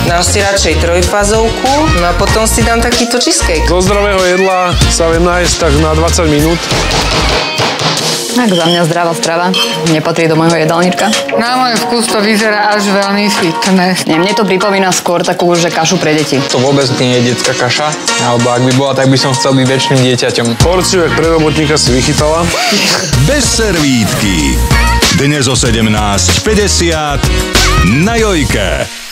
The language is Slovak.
Dám si radšej trojfázovku, no a potom si dám takýto cheesecake. Zo zdravého jedla sa viem nájsť tak na 20 minút. Tak za mňa zdravá strava nepatrí do môjho jedálnička. Na môj vkus to vyzerá až veľmi fitness. Nie, mne to pripomína skôr takú, že kašu pre deti. To vôbec nie je detská kaša, alebo ak by bola, tak by som chcel byť väčším dieťaťom. Porciu, jak pre robotníka si vychytala. Bez servítky. Dnes o 17:50 na Jojke.